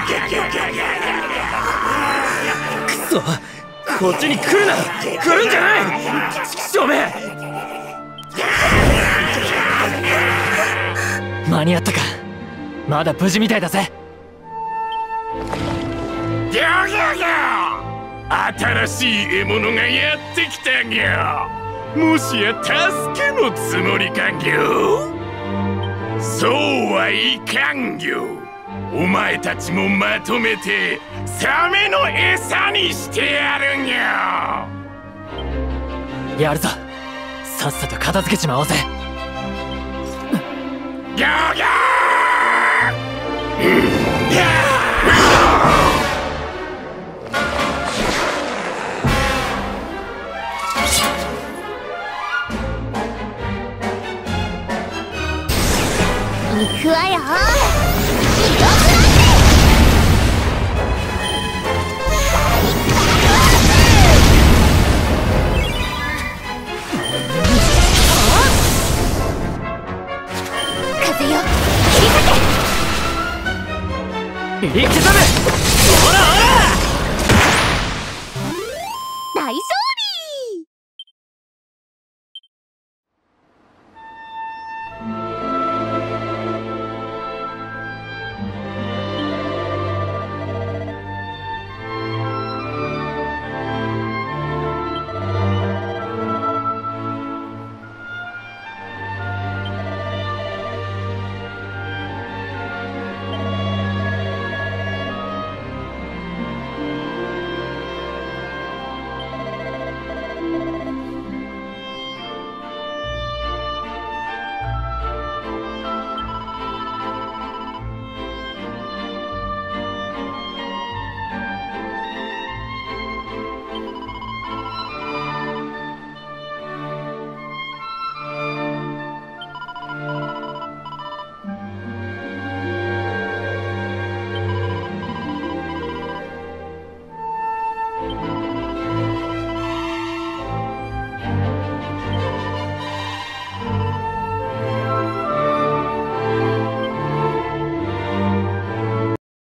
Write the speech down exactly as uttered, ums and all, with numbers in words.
くそ、こっちに来るな。来るんじゃない。ちくしょうめ。間に合ったか。まだ無事みたいだぜ。 ギョギョギョ、新しい獲物がやってきたギョ。もしや助けのつもりかギョ。そうはいかんギョ。お前たちもまとめてサメの餌にしてやるギョ。 やるぞ。さっさと片付けちまおうぜ。 ギョギョー、うん、ギョー。 行くわよ。風よ、切り裂け。 いけざる。